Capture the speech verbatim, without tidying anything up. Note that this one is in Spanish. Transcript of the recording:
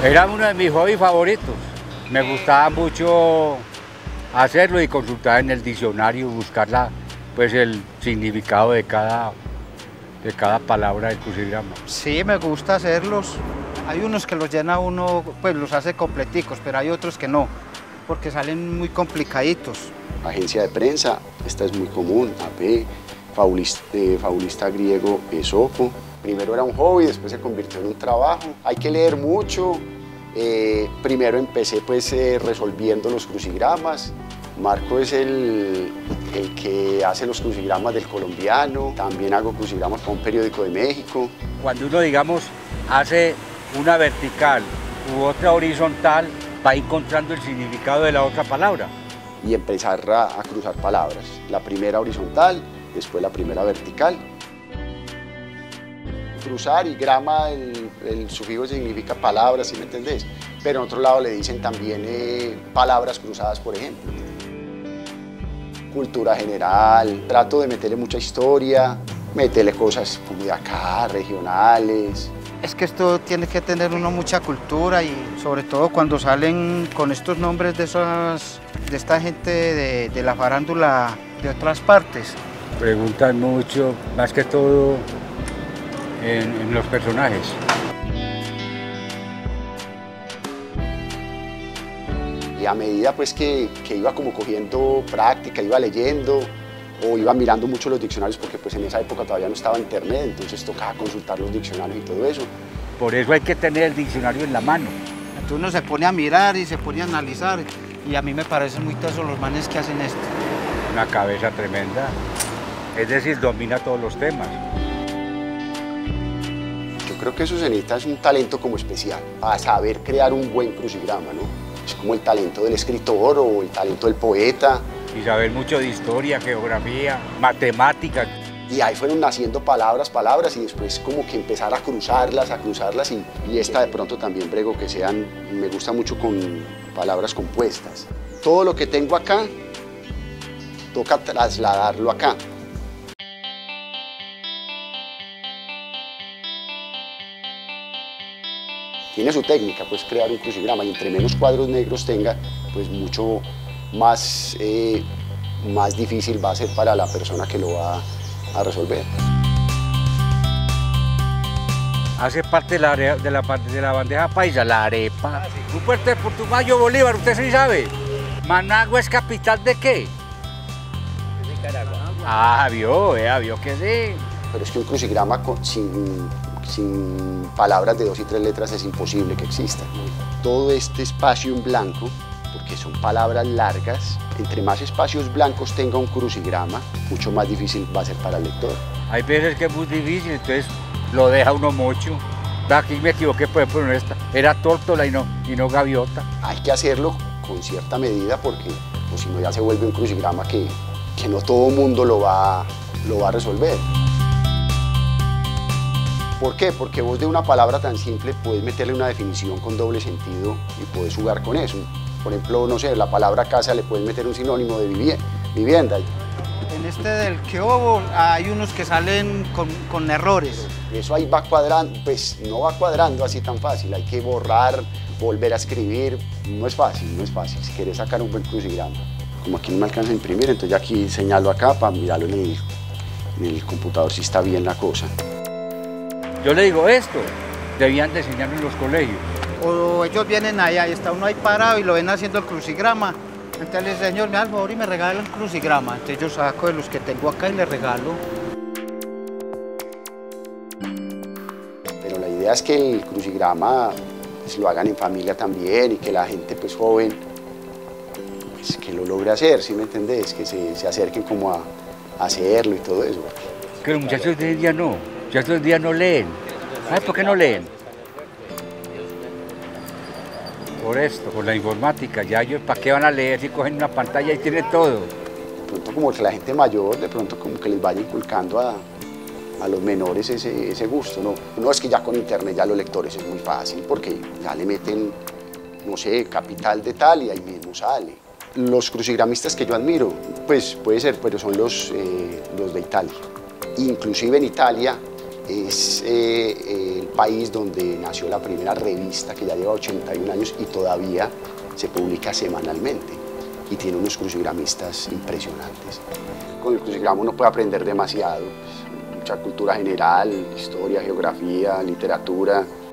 Era uno de mis hobbies favoritos. Me gustaba mucho hacerlo y consultar en el diccionario, buscar la, pues el significado de cada, de cada palabra del crucigrama. Sí, me gusta hacerlos. Hay unos que los llena uno, pues los hace completicos, pero hay otros que no, porque salen muy complicaditos. Agencia de prensa, esta es muy común, A P, fabulista, eh, fabulista griego Esopo. Primero era un hobby, después se convirtió en un trabajo. Hay que leer mucho. Eh, primero empecé pues eh, resolviendo los crucigramas. Marco es el, el que hace los crucigramas del colombiano. También hago crucigramas para un periódico de México. Cuando uno, digamos, hace una vertical u otra horizontal, va encontrando el significado de la otra palabra. Y empezar a, a cruzar palabras. La primera horizontal, después la primera vertical. Cruzar y grama, el, el sufijo significa palabras, ¿sí me entendés? Pero en otro lado le dicen también eh, palabras cruzadas, por ejemplo. Cultura general, trato de meterle mucha historia, meterle cosas como de acá, regionales. Es que esto tiene que tener uno mucha cultura y sobre todo cuando salen con estos nombres de, esas, de esta gente de, de la farándula de otras partes. Preguntan mucho, más que todo en, en los personajes. Y a medida pues que, que iba como cogiendo práctica, iba leyendo o iba mirando mucho los diccionarios, porque pues en esa época todavía no estaba internet, entonces tocaba consultar los diccionarios y todo eso. Por eso hay que tener el diccionario en la mano. Entonces uno se pone a mirar y se pone a analizar y a mí me parecen muy tesos los manes que hacen esto. Una cabeza tremenda, es decir, domina todos los temas. Yo creo que eso se necesita es un talento como especial, a saber crear un buen crucigrama, ¿no? Es como el talento del escritor o el talento del poeta. Y saber mucho de historia, geografía, matemáticas. Y ahí fueron naciendo palabras, palabras, y después como que empezar a cruzarlas, a cruzarlas, y, y esta de pronto también brego que sean, me gusta mucho con palabras compuestas. Todo lo que tengo acá, toca trasladarlo acá. Tiene su técnica, pues crear un crucigrama, y entre menos cuadros negros tenga, pues mucho más, eh, más difícil va a ser para la persona que lo va a resolver. Hace parte de la, de la, de la bandeja paisa, la arepa. Un puerto de Putumayo, Bolívar, usted sí sabe. ¿Managua es capital de qué? De Nicaragua. Ah, vio, eh, vio que sí. Pero es que un crucigrama con, sin, sin palabras de dos y tres letras es imposible que exista. Todo este espacio en blanco, porque son palabras largas, entre más espacios blancos tenga un crucigrama, mucho más difícil va a ser para el lector. Hay veces que es muy difícil, entonces lo deja uno mocho. Aquí me equivoqué, por ejemplo, en esta. Era tórtola y no, y no gaviota. Hay que hacerlo con cierta medida porque pues, si no ya se vuelve un crucigrama que, que no todo el mundo lo va, lo va a resolver. ¿Por qué? Porque vos de una palabra tan simple puedes meterle una definición con doble sentido y puedes jugar con eso. Por ejemplo, no sé, la palabra casa le puedes meter un sinónimo de vivienda. En este del que hubo hay unos que salen con, con errores. Eso ahí va cuadrando, pues no va cuadrando así tan fácil. Hay que borrar, volver a escribir. No es fácil, no es fácil. Si quieres sacar un buen crucigrama. Como aquí no me alcanza a imprimir, entonces ya aquí señalo acá para mirarlo en el, en el computador si está bien la cosa. Yo le digo esto, debían de enseñarlo en los colegios. O ellos vienen allá y está uno ahí parado y lo ven haciendo el crucigrama. Entonces le dice, señor, me da el favor y me regala el crucigrama. Entonces yo saco de los que tengo acá y le regalo. Pero la idea es que el crucigrama pues, lo hagan en familia también y que la gente pues, joven pues, que lo logre hacer, ¿sí me entendés? Que se, se acerquen como a, a hacerlo y todo eso. Que los muchachos de hoy día no, los muchachos de hoy día no leen. ¿Sabes por qué no leen? Por esto, por la informática. Ya ellos, ¿para qué van a leer si cogen una pantalla y tienen todo? De pronto como que la gente mayor, de pronto como que les vaya inculcando a, a los menores ese, ese gusto. No, no es que ya con internet ya los lectores es muy fácil, porque ya le meten, no sé, capital de tal y ahí mismo sale. Los crucigramistas que yo admiro, pues puede ser, pero son los, eh, los de Italia. Inclusive en Italia es eh, el país donde nació la primera revista, que ya lleva ochenta y un años y todavía se publica semanalmente y tiene unos crucigramistas impresionantes. Con el crucigrama uno puede aprender demasiado, mucha cultura general, historia, geografía, literatura.